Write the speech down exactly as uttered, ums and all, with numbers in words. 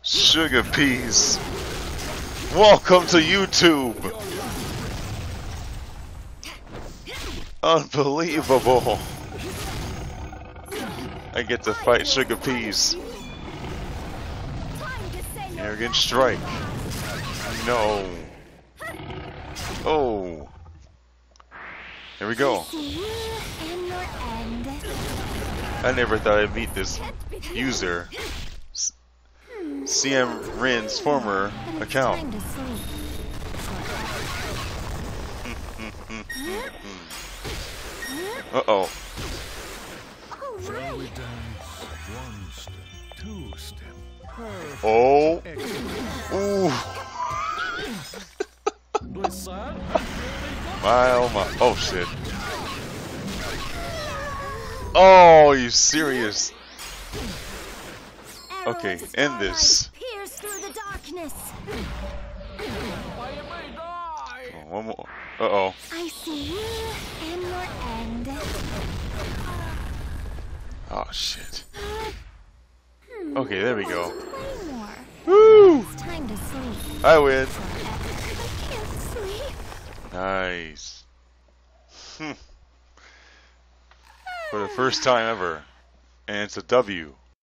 Sugar Peas. Welcome to YouTube. Unbelievable. I get to fight Sugar Peas. Arrogant strike. No. Oh. Here we go. I never thought I'd meet this user. C M Rin's former account. Uh oh. Oh. Ooh. My oh my. Oh shit. Oh, you serious? Okay, end this. Oh, one more. Uh oh. I see you and your end. Oh shit. Okay, there we go. Play more. Woo! It's time to sleep. I win. I can't sleep. Nice. Hmm. For the first time ever. And it's a W.